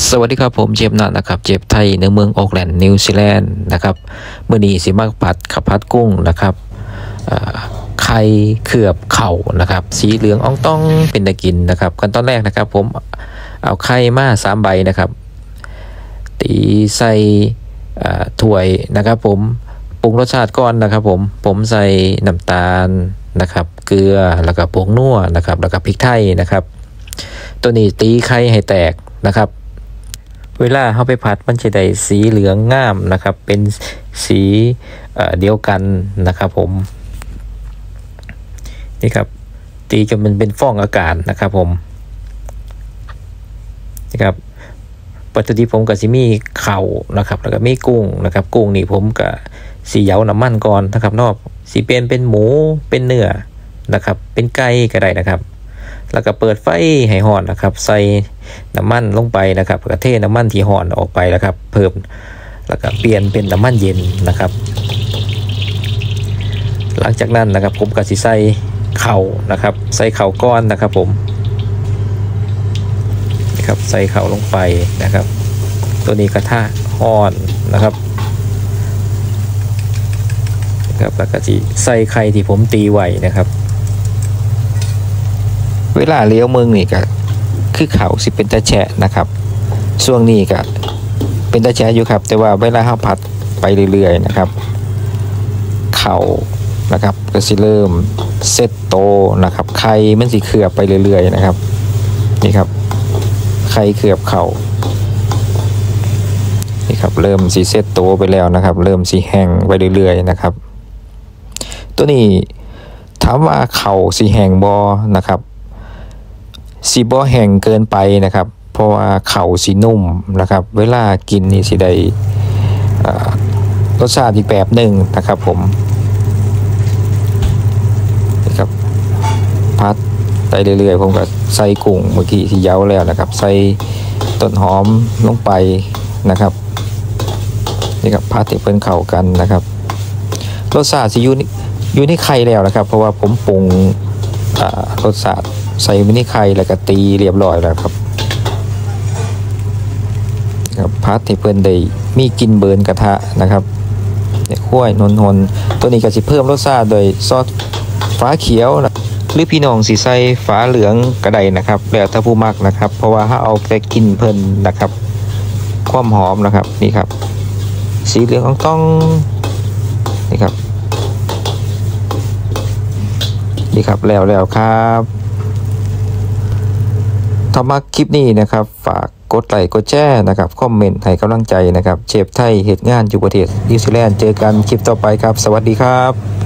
สวัสดีครับผมเจฟนัทนะครับเจฟไทยในเมืองโอ๊กแลนด์นิวซีแลนด์นะครับเมื่อนี้สิมาผัดขับพัดกุ้งนะครับไข่เขือบเข่านะครับสีเหลืองอ่องต้องเป็นตะกินนะครับขั้นตอนแรกนะครับผมเอาไข่มา3 ใบนะครับตีใส่ถ้วยนะครับผมปรุงรสชาติก่อนนะครับผมใส่น้ำตาลนะครับเกลือแล้วก็ผงนัวนะครับแล้วก็พริกไทยนะครับตัวนี้ตีไข่ให้แตกนะครับเวลาเข้าไปผัดมันจะได้สีเหลืองงามนะครับเป็นสีเดียวกันนะครับผมนี่ครับตีจนมันเป็นฟองอากาศนะครับผมนี่ครับวัตถุดิบผมก็จะมีเข่านะครับแล้วก็มีกุ้งนะครับกุ้งนี่ผมก็สีเหยาน้ำมันก่อนนะครับนอกสีเป็นหมูเป็นเนื้อนะครับเป็นไก่ก็ได้นะครับแล้วก็เปิดไฟให้ร้อนนะครับใส่น้ำมันลงไปนะครับกระเทน้ำมันที่ร้อนออกไปแล้วครับเพิ่มแล้วก็เปลี่ยนเป็นน้ำมันเย็นนะครับหลังจากนั้นนะครับผมก็สิใส่เข่านะครับใส่เข่าก้อนนะครับผมนะครับใส่เข่าลงไปนะครับตัวนี้กระทะร้อนนะครับแล้วก็สิใส่ไข่ที่ผมตีไว้นะครับเวลาเลี้ยวมึงนี่ก็คือเขาสิเป็นตะแฉะนะครับช่วงนี้ก็เป็นตะแฉะอยู่ครับแต่ว่าเวลาเขาผัดไปเรื่อยๆนะครับเขานะครับก็สิเริ่มเซตโตนะครับไข่มันสิเขือบไปเรื่อยๆนะครับนี่ครับไข่เขือบเขานี่ครับเริ่มสิเซตโตไปแล้วนะครับเริ่มสิแห้งไปเรื่อยๆนะครับตัวนี้ถามว่าเขาสิแห้งบ่นะครับสีบ่แห้งเกินไปนะครับเพราะว่าเข่าสีนุ่มนะครับเวลากินนี่สิได้รสชาติอีกแบบหนึ่งนะครับผมนะครับพัดไปเรื่อยๆผมก็ใส่กุ้งเมื่อกี้ที่เย้าแล้วนะครับใส่ต้นหอมลงไปนะครับนี่ครับพัดให้เพิ่นเข้ากันนะครับรสชาติสิอยู่ในไข่แล้วนะครับเพราะว่าผมปรุงรสชาติใส่มินิไข่แล้วก็ตีเรียบร้อยแล้วครับพัดที่เพิ่นได้มีกินเบิร์นกระทะนะครับเนี่ยขั้วนนตัวนี้ก็จะเพิ่มรสชาติโดยซอสฟ้าเขียวนะหรือพี่น้องสีใส่ฟ้าเหลืองก็ได้นะครับแล้วถ้าผู้มักนะครับเพราะว่าถ้าเอาไปกินเพิ่นนะครับความหอมนะครับนี่ครับสีเหลืองต้องนี่ครับนี่ครับแล้วครับถ้ามาคลิปนี้นะครับฝากกดไลค์กดแชร์นะครับคอมเมนต์ให้กำลังใจนะครับเชฟไทยเหตุงานอยู่ประเทศนิวซีแลนด์เจอกันคลิปต่อไปครับสวัสดีครับ